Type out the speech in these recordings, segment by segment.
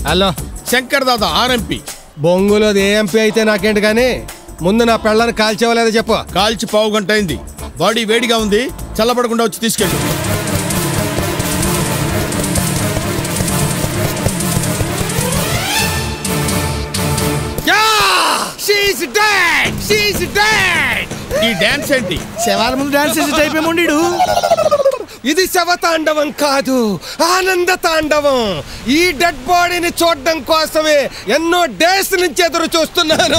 Hello Shankar Dada RMP. బొంగులోది ఏ MP అయితే నాకేంటి కానీ ముందు నా పెళ్ళని కాల్చేవలేదో చెప్పు. కాల్చి పావు గంట అయింది. బాడీ వేడిగా ఉంది, చల్లబడకుండా వచ్చి తీసుకెళ్ళు. ఈ డాన్స్ ఏంటి? శవాల ముందు డాన్స్ చేసే టైప్ ఏమో. ఇది శవతాండవం కాదు, ఆనంద తాండవం. ఈ డెడ్ బాడీని చూడడం కోసమే ఎన్నో డేస్ నుంచి ఎదురు చూస్తున్నాను.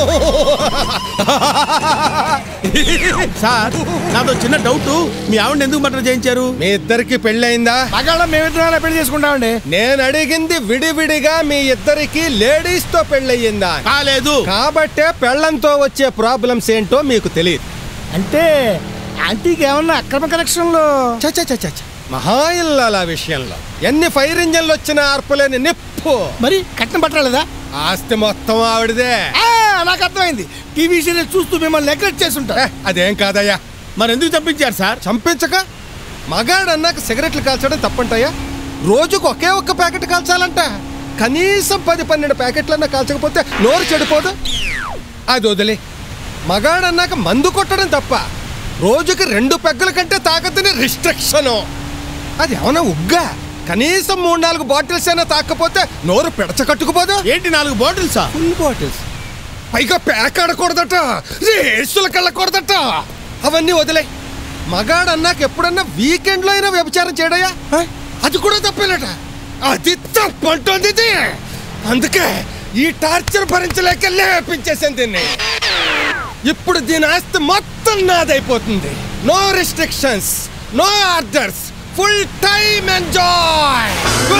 సార్ నాతో చిన్న డౌట్, మీ ఆవిడ ఎందుకు మర్డర్ చేయించారు? మీ ఇద్దరికి పెళ్ళయిందా? మగాళ్ళం మేమిద్దరం పెళ్లి చేసుకుంటామండి. నేను అడిగింది విడివిడిగా మీ ఇద్దరికి లేడీస్ తో పెళ్ళయిందా? కాలేదు. కాబట్టే పెళ్ళంతో వచ్చే ప్రాబ్లమ్స్ ఏంటో మీకు తెలియదు. అంటే ఆంటీకి ఏమన్నా అక్రమ కనెక్షన్లు? మహాయిల్లాల విషయంలో ఎన్ని ఫైర్ ఇంజన్లు వచ్చినా ఆర్పలేని నిప్పు. మరి కట్నం పట్టలేదా? ఆస్తి మొత్తం ఆవిడదే. నాకు అర్థమైంది. టీవీ సీరియల్ చూస్తూ మిమ్మల్ని నెగ్లెక్ట్ చేస్తుంటా. అదేం కాదయ్యా. మరి ఎందుకు చంపించారు సార్? చంపించక మగాడు అన్నాక సిగరెట్లు కాల్చడం తప్పంటాయా? రోజుకు ఒకే ఒక్క ప్యాకెట్ కాల్చాలంట. కనీసం 10-12 ప్యాకెట్లన్నా కాల్చకపోతే నోరు చెడిపోదు. అది వదిలే. మగాడు అన్నాక మందు కొట్టడం తప్ప రోజుకి 2 పెగ్గల కంటే తాగద్దని రిస్ట్రిక్షన్. అది ఏమన్నా ఉగ్గా? కనీసం 3-4 బాటిల్స్ అయినా తాకపోతే నోరు పెడచకట్టుకుపోదు. ఏంటి 4 బాటిల్సా? Full bottles. పైగా ప్యాక్ ఆడకూడదట, రేసులకు వెళ్ళకూడదట. అవన్నీ వదిలే. మగాడు అన్నాక ఎప్పుడన్నా వీకెండ్ లో అయినా వ్యభిచారం చేయడయా? అది కూడా తప్పేనట. అది తప్పంటుంది. అందుకే ఈ టార్చర్ భరించలేక లేపించేసాను దీన్ని. ఇప్పుడు దీని ఆస్తి మొత్తం నాదైపోతుంది. No restrictions, no orders, full time enjoy.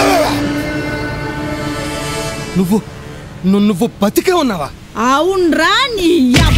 నువ్వు బతికే ఉన్నావా? అవునరా నీ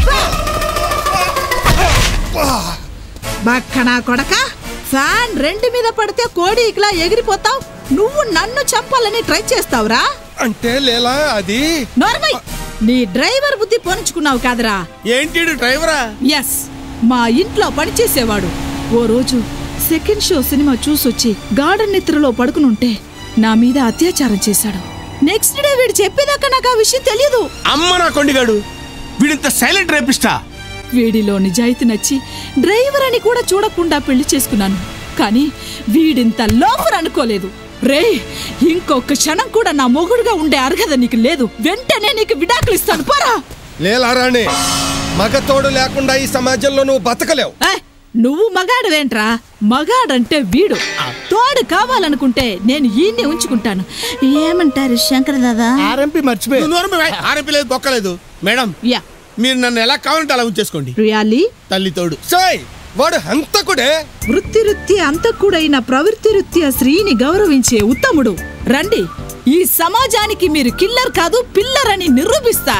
బక్కనా కొడక. ఫ్యాన్ 2 మీద పడితే కోడి ఇట్లా ఎగిరిపోతావు. నువ్వు నన్ను చంపాలని ట్రై చేస్తావురా? అంటే లేలా అది నార్మల్. నీ డ్రైవర్ బుద్ధి పోనించుకున్నావు కాదరా? ఏంటి డ్రైవరా? ఎస్, మా ఇంట్లో పనిచేసేవాడు. ఓ రోజు సెకండ్ షో సినిమా చూసొచ్చి గార్డెన్ నిద్రలో పడుకునుంటే నా మీద అత్యాచారం చేశాడు. నెక్స్ట్ డే వీడు చెప్పేదాకా నాకు ఆ విషయం తెలియదు. అమ్మ నా కొండిగాడు, వీడింత సైలెంట్ రేపిస్టా. వీడిలో నిజాయితీ నచ్చి డ్రైవర్ అని కూడా చూడకుండా పెళ్లి చేసుకున్నాను. కానీ వీడింత లోఫర్ అనుకోలేదు. రే, ఇంకొక క్షణం కూడా నా మొగుడుగా ఉండే అర్హత నీకు లేదు. వెంటనే నీకు విడాకులు ఇస్తాను. పోరా. లేలారాణి, మగతోడు లేకుండా ఈ సమాజంలో నువ్వు బతకలేవు. నువ్వు మగాడువేంట్రా? మగాడంటే వీడు. తోడు కావాలనుకుంటే నేను ఈయన్ని ఉంచుకుంటాను. ఏమంటారు శంకర్ దాదా? ఆర్ఎంపీ మర్చిపోయి. ఆర్ఎంపీ లేదు, బొక్కలేదు. మేడం, మీరు నన్ను ఎలా కావాలంటే అలా ఉంచేసుకోండి. రియాలీ? తల్లి తోడు. వాడు హంతకుడే. వృత్తి అంతకుడైన ప్రవృత్తి స్త్రీని గౌరవించే ఉత్తముడు. రండి, ఈ సమాజానికి మీరు కిల్లర్ కాదు పిల్లర్ అని నిరూపిస్తా.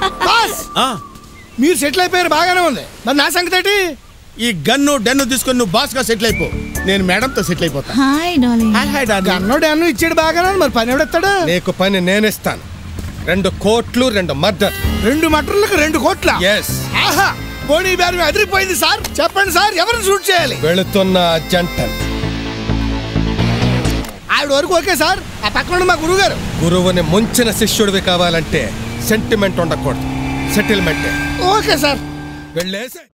మీరు సెటిల్ అయిపోయారు, బాగానే ఉంది. మరి నా సంగతి ఏంటి? ఈ గన్ను డన్ను తీసుకొని నువ్వు బాస్ గా సెటిల్ అయిపో. నేను మేడంతో సెటిల్ అయిపోతా. గన్ను డన్ను ఇచ్చాడు బాగానే. మరి పని ఎవడెత్తాడు? నీకు పని నేనిస్తాను. 2 కోట్లు 2 మర్డర్. 2 మర్డర్లకు 2 కోట్ల? ఎస్. ఆహా, పోనీ బేరం అదిరిపోయింది సార్. చెప్పండి సార్, ఎవరిని షూట్ చేయాలి? వెళుతున్న జంటన్. ఆవిడ వరకు ఓకే సార్. ఆ పక్కన మా గురువు గారు. గురువుని ముంచిన శిష్యుడివి కావాలంటే సెంటిమెంట్ ఉండకూడదు, సెటిల్మెంట్. Okay sir. వెళ్ళేసి